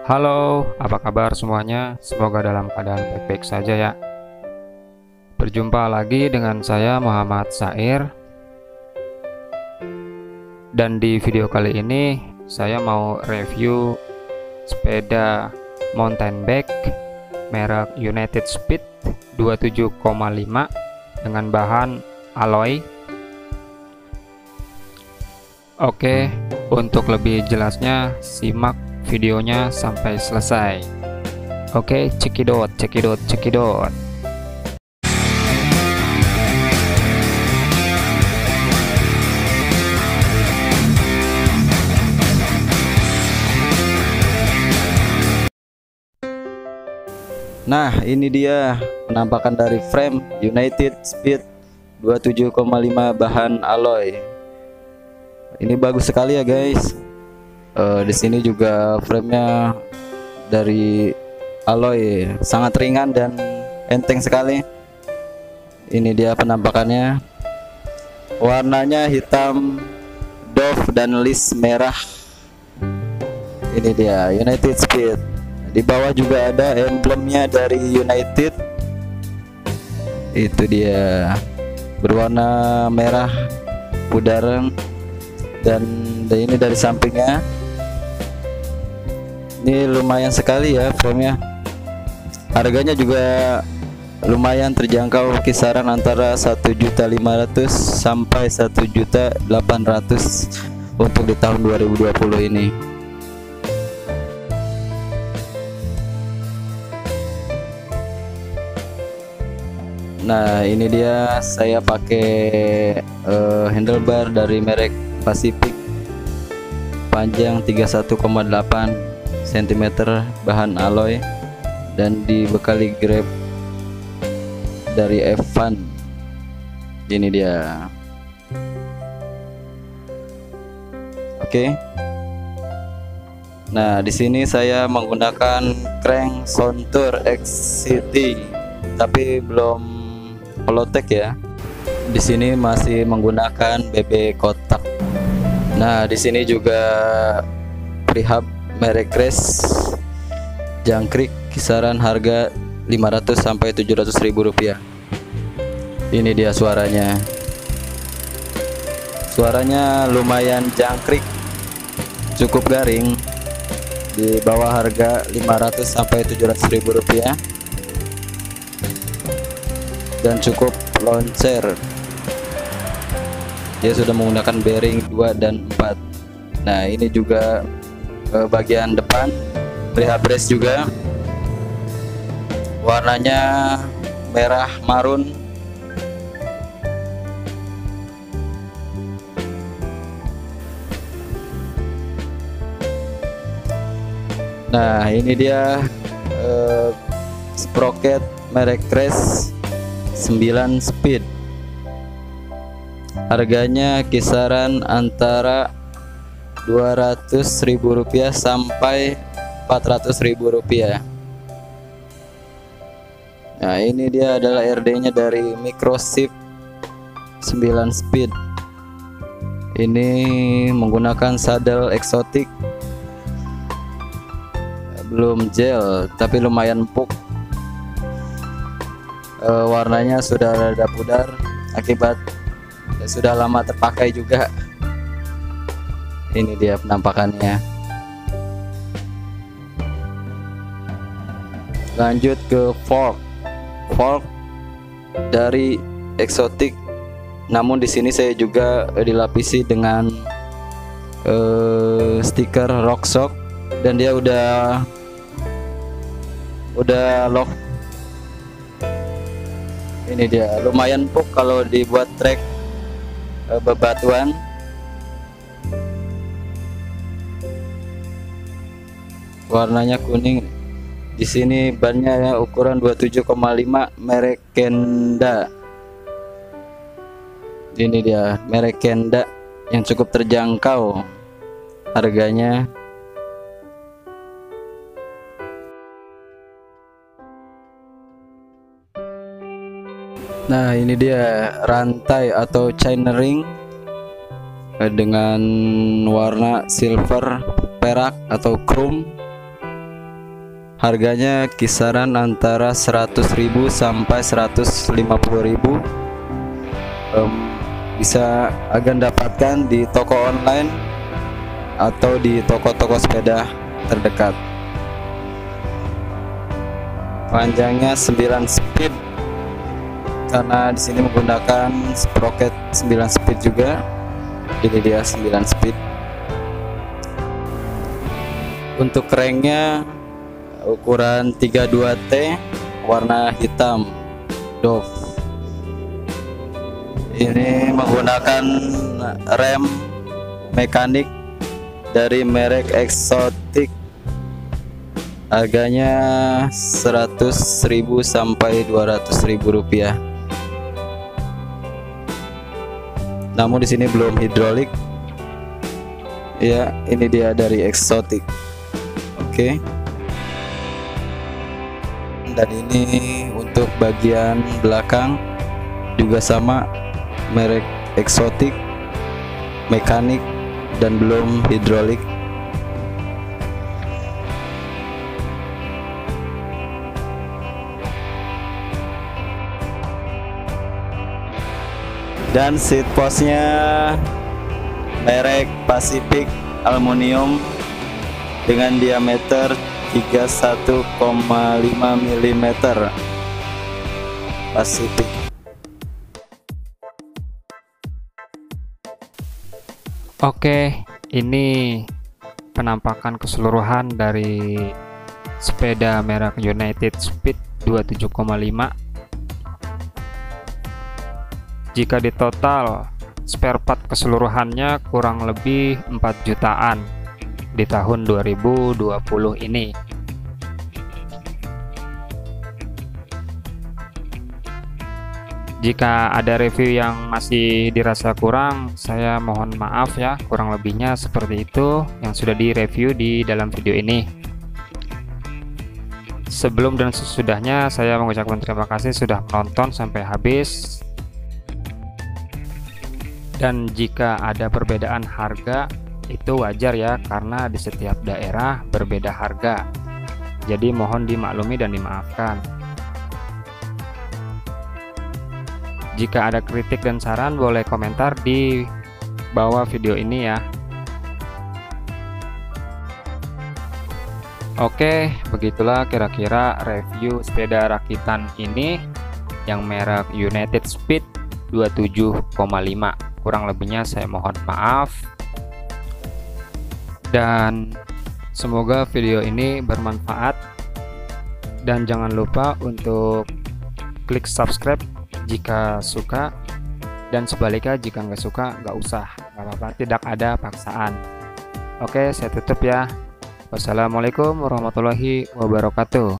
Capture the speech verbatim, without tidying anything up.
Halo, apa kabar semuanya? Semoga dalam keadaan baik-baik saja ya. Berjumpa lagi dengan saya Muhammad Sair. Dan di video kali ini saya mau review sepeda mountain bike merek United Speed dua puluh tujuh koma lima dengan bahan alloy. Oke, untuk lebih jelasnya simak videonya sampai selesai. Oke, cekidot, cekidot, cekidot. Nah, ini dia penampakan dari frame United Speed dua puluh tujuh koma lima bahan alloy. Ini bagus sekali ya guys. Uh, di sini juga framenya dari alloy, sangat ringan dan enteng sekali. Ini dia penampakannya. Warnanya hitam doff dan list merah. Ini dia United Speed. Di bawah juga ada emblemnya dari United. Itu dia berwarna merah pudar. Dan ini dari sampingnya. Ini lumayan sekali ya framenya. Harganya juga lumayan terjangkau, kisaran antara satu juta lima ratus sampai satu juta delapan ratus untuk di tahun dua ribu dua puluh ini. Nah, ini dia saya pakai uh, handlebar dari merek Pacific, panjang tiga puluh satu koma delapan sentimeter, bahan alloy, dan dibekali grip dari Evan. Ini dia. Oke. Nah, di sini saya menggunakan crank Contour X C T, tapi belum Polotek ya. Di sini masih menggunakan B B kotak. Nah, di sini juga prehab merek Grace, jangkrik, kisaran harga lima ratus sampai tujuh ratus ribu rupiah. Ini dia suaranya. Suaranya lumayan jangkrik, cukup garing, di bawah harga lima ratus sampai tujuh ratus ribu rupiah, dan cukup loncer. Dia sudah menggunakan bearing dua dan empat. Nah, ini juga eh, bagian depan prehab brace juga, warnanya merah marun. Nah, ini dia eh, sprocket merek Grace sembilan speed. Harganya kisaran antara dua ratus ribu rupiah sampai empat ratus ribu rupiah. Nah, ini dia adalah R D-nya dari Microshift sembilan speed. Ini menggunakan saddle eksotik, belum gel tapi lumayan empuk. E, warnanya sudah rada pudar akibat sudah lama terpakai juga. Ini dia penampakannya. Lanjut ke fork. Fork dari eksotik, namun di sini saya juga dilapisi dengan uh, stiker RockShox, dan dia udah udah lock. Ini dia lumayan empuk kalau dibuat trek uh, bebatuan. Warnanya kuning. Di sini bannya ya, ukuran dua puluh tujuh koma lima merek Kenda. Ini dia merek Kenda yang cukup terjangkau harganya. Nah, ini dia rantai atau chainring dengan warna silver, perak atau chrome. Harganya kisaran antara seratus ribu sampai seratus lima puluh ribu. um, Bisa agan dapatkan di toko online atau di toko-toko sepeda terdekat. Panjangnya sembilan speed karena di sini menggunakan sprocket sembilan speed juga. Ini dia sembilan speed. Untuk cranknya ukuran tiga puluh dua T, warna hitam Dove. Ini menggunakan rem mekanik dari merek Exotic. Harganya seratus ribu sampai dua ratus ribu rupiah. Namun di sini belum hidrolik. Ya, ini dia dari Exotic. Oke. Dan ini untuk bagian belakang juga sama, merek Exotic, mekanik dan belum hidrolik. Dan seat postnya merek Pacific aluminium dengan diameter tiga puluh satu koma lima milimeter. Pacific. Oke, ini penampakan keseluruhan dari sepeda merek United Speed dua puluh tujuh koma lima. Jika ditotal spare part keseluruhannya kurang lebih empat jutaan di tahun dua ribu dua puluh ini. Jika ada review yang masih dirasa kurang, saya mohon maaf ya, kurang lebihnya seperti itu yang sudah direview di dalam video ini. Sebelum dan sesudahnya saya mengucapkan terima kasih sudah menonton sampai habis. Dan jika ada perbedaan harga, itu wajar ya, karena di setiap daerah berbeda harga. Jadi mohon dimaklumi dan dimaafkan. Jika ada kritik dan saran, boleh komentar di bawah video ini ya. Oke, begitulah kira-kira review sepeda rakitan ini yang merek United Speed dua puluh tujuh koma lima. Kurang lebihnya saya mohon maaf. Dan semoga video ini bermanfaat. Dan jangan lupa untuk klik subscribe jika suka, dan sebaliknya jika nggak suka nggak usah, nggak apa-apa, tidak ada paksaan. Oke, saya tutup ya. Wassalamualaikum warahmatullahi wabarakatuh.